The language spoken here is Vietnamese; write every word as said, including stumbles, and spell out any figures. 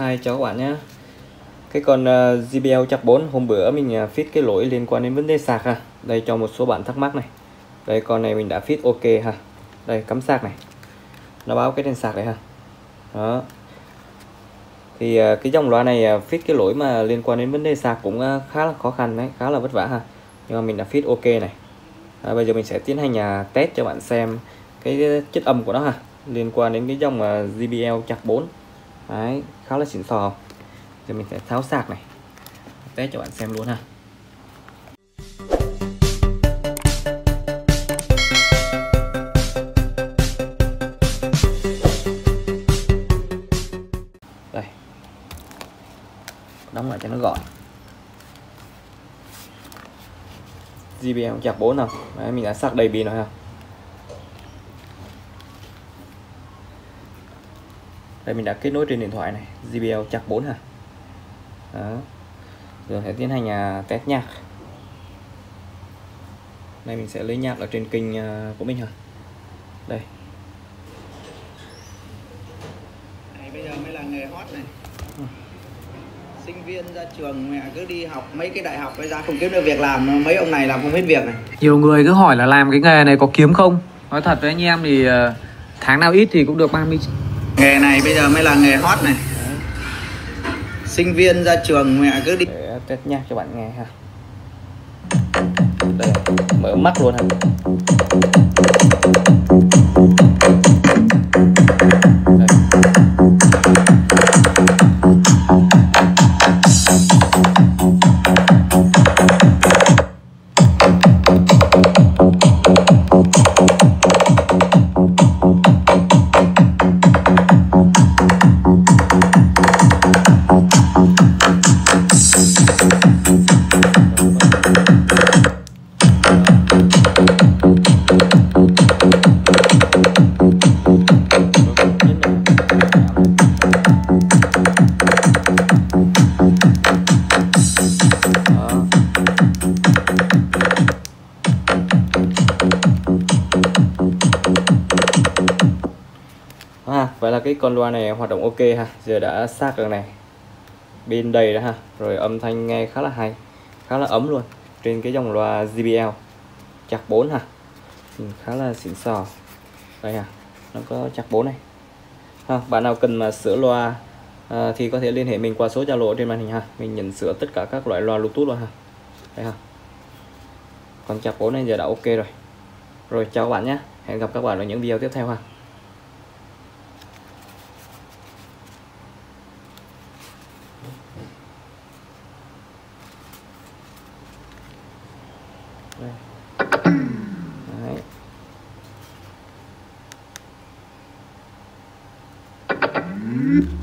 Hi, chào các bạn nhé. Cái con uh, gi bê lờ Chạc bốn hôm bữa mình uh, fix cái lỗi liên quan đến vấn đề sạc ha. Đây cho một số bạn thắc mắc này. Đây con này mình đã fix ok ha. Đây cắm sạc này. Nó báo cái đèn sạc này ha. Đó. Thì uh, cái dòng loa này uh, fix cái lỗi mà liên quan đến vấn đề sạc cũng uh, khá là khó khăn đấy, khá là vất vả ha. Nhưng mà mình đã fix ok này. À, bây giờ mình sẽ tiến hành uh, test cho bạn xem cái chất âm của nó ha, liên quan đến cái dòng uh, gi bê lờ Chạc bốn. Đấy, khá là xịn sò. Giờ mình sẽ tháo sạc này, test cho bạn xem luôn ha. Đây, đóng lại cho nó gọn. gi bê lờ Chạc bốn nào. Đấy, mình đã sạc đầy pin rồi ha. Đây mình đã kết nối trên điện thoại này, gi bê lờ Chạc bốn ha. Đó. Giờ sẽ tiến hành uh, test nhạc. Đây mình sẽ lấy nhạc ở trên kênh uh, của mình ha. Đây. Này bây giờ mới là nghề hot này. Ừ. Sinh viên ra trường mẹ cứ đi học mấy cái đại học bây ra không kiếm được việc làm, mấy ông này làm không hết việc này. Nhiều người cứ hỏi là làm cái nghề này có kiếm không? Nói thật với anh em thì uh, tháng nào ít thì cũng được ba mươi. Nghề này bây giờ mới là nghề hot này. Đấy. Sinh viên ra trường mẹ cứ đi. Để test nhạc cho bạn nghe ha. Đây, mở mắt luôn ha. Đây. À, vậy là cái con loa này hoạt động ok ha. Giờ đã sạc được này, pin đầy đó ha, rồi âm thanh nghe khá là hay, khá là ấm luôn trên cái dòng loa gi bê lờ Chạc bốn ha. Ừ, khá là xịn sò. Đây ha, nó có Chạc bốn này ha. Bạn nào cần mà sửa loa à, thì có thể liên hệ mình qua số Zalo trên màn hình ha. Mình nhận sửa tất cả các loại loa Bluetooth luôn ha. Đây ha, con Chạc bốn này giờ đã ok rồi. Rồi chào các bạn nhé, hẹn gặp các bạn ở những video tiếp theo ha. Đây. Đấy.